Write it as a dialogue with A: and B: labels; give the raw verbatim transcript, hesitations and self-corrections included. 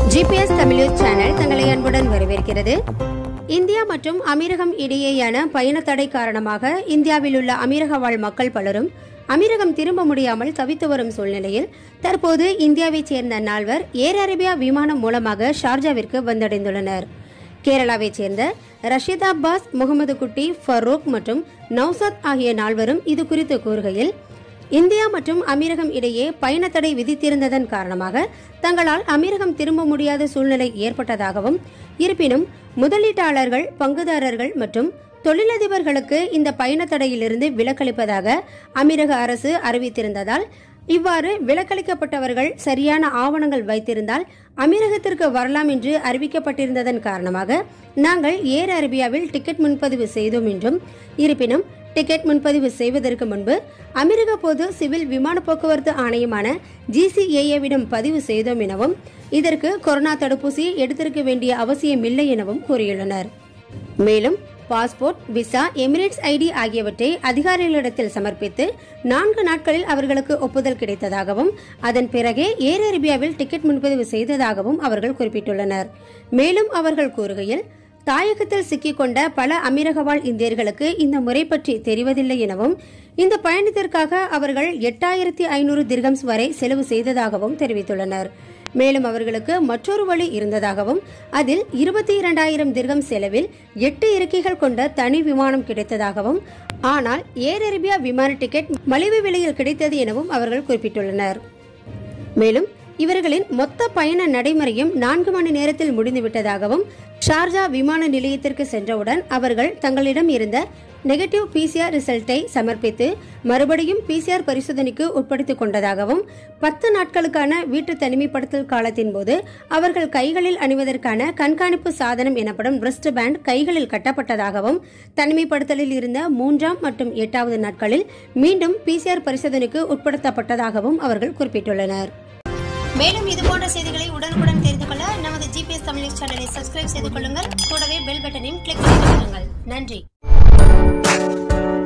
A: GPS Tamil channel தங்களை அன்புடன் வரவேற்கிறது. இந்தியா மற்றும் அமீரகம் இடையேயான பயண தடை காரணமாக இந்தியாவில் உள்ள அமீரக வாழ் மக்கள் பலரும் அமீரகம் திரும்ப முடியாமல் தவித்து வரும் சூழ்நிலையில் தற்போது இந்தியாவைச் சேர்ந்த நால்வர் ஏர் அரேபியா விமானம் மூலமாக ஷார்ஜாவிற்கு வந்தடைந்துள்ளனர். கேரளாவைச் சேர்ந்த ரஷீத் அப்பாஸ், முகமது குட்டி, ஃபரூக் மற்றும் நௌஷாத் ஆகிய நால்வரும் இது குறித்து கூறுகையில், இந்தியா மற்றும் அமீரகம் இடையே பயண தடை விதித்திருந்ததன் காரணமாக தங்களால் அமீரகம் திரும்ப முடியாத சூழ்நிலை ஏற்பட்டதாகவும், இருப்பினும் முதலீட்டாளர்கள், பங்குதாரர்கள் மற்றும் தொழிலதிபர்களுக்கு இந்த பயண தடையிலிருந்து விலக்களிப்பதாக அமீரக அரசு அறிவித்திருந்ததால், இவ்வாறு விலக்களிக்கப்பட்டவர்கள் சரியான ஆவணங்கள் வைத்திருந்தால் அமீரகத்திற்கு வரலாம் என்று அறிவிக்கப்பட்டிருந்ததன் காரணமாக நாங்கள் ஏர் அரேபியாவில் டிக்கெட் முன்பதிவு செய்தோம் என்றும், இருப்பினும் டிக்கெட் முன்பதிவு செய்வதற்கு முன்பு அமீரக பொது சிவில் விமான போக்குவரத்து ஆணையமான ஜிசிஏஏவிடம் பதிவு செய்தோம் எனவும், இதற்கு கொரோனா தடுப்பூசியை எடுத்திருக்க வேண்டிய அவசியமில்லை எனவும் கூறியுள்ளனர். மேலும் பாஸ்போர்ட், விசா, எமிரேட்ஸ் ஐடி ஆகியவற்றை அதிகாரிகளிடத்தில் சமர்ப்பித்து நான்கு நாட்களில் அவர்களுக்கு ஒப்புதல் கிடைத்ததாகவும், அதன் பிறகே ஏர் அரேபியாவில் டிக்கெட் முன்பதிவு செய்ததாகவும் அவர்கள் குறிப்பிட்டுள்ளனர். மேலும் அவர்கள் கூறுகையில், தாயகத்தில் சிக்கிக்கொண்ட பல அமீரக வாழ் இந்தியர்களுக்கு இந்த முறை பற்றி தெரிவதில்லை எனவும், இந்த பயணத்திற்காக அவர்கள் எட்டாயிரத்தி ஐநூறு திர்ஹம்ஸ் வரை செலவு செய்ததாகவும் தெரிவித்துள்ளனர். மேலும் அவர்களுக்கு மற்றொரு வழி இருந்ததாகவும், அதில் இருபத்தி இரண்டாயிரம் திர்ஹம் செலவில் எட்டு இருக்கைகள் கொண்ட தனி விமானம் கிடைத்ததாகவும், ஆனால் ஏர் அரேபியா விமான டிக்கெட் மலிவு விலையில் கிடைத்தது எனவும் அவர்கள் குறிப்பிட்டுள்ளனர். மேலும் இவர்களின் மொத்த பயண நடைமுறையும் நான்கு மணி நேரத்தில் முடிந்துவிட்டதாகவும், ஷார்ஜா விமான நிலையத்திற்கு சென்றவுடன் அவர்கள் தங்களிடம் இருந்த நெகட்டிவ் பிசிஆர் ரிசல்ட்டை சமர்ப்பித்து மறுபடியும் பிசிஆர் பரிசோதனைக்கு உட்படுத்திக் கொண்டதாகவும், பத்து நாட்களுக்கான வீட்டு தனிமைப்படுத்தல் காலத்தின் போது அவர்கள் கைகளில் அணிவதற்கான கண்காணிப்பு சாதனம் எனப்படும் ரிஸ்ட் பேண்ட் கைகளில் கட்டப்பட்டதாகவும், தனிமைப்படுத்தலில் இருந்த மூன்றாம் மற்றும் எட்டாவது நாட்களில் மீண்டும் பிசிஆர் பரிசோதனைக்கு உட்படுத்தப்பட்டதாகவும் அவர்கள் குறிப்பிட்டுள்ளனர். மேலும் இதுபோன்ற செய்திகளை உடனுக்குடன் தெரிந்து கொள்ள நமது ஜிபிஎஸ் தமிழ் சேனலை சப்ஸ்கிரைப் செய்து கொள்ளுங்கள். கூடவே பெல் பட்டனையும் கிளிக் செய்து கொள்ளுங்கள். நன்றி.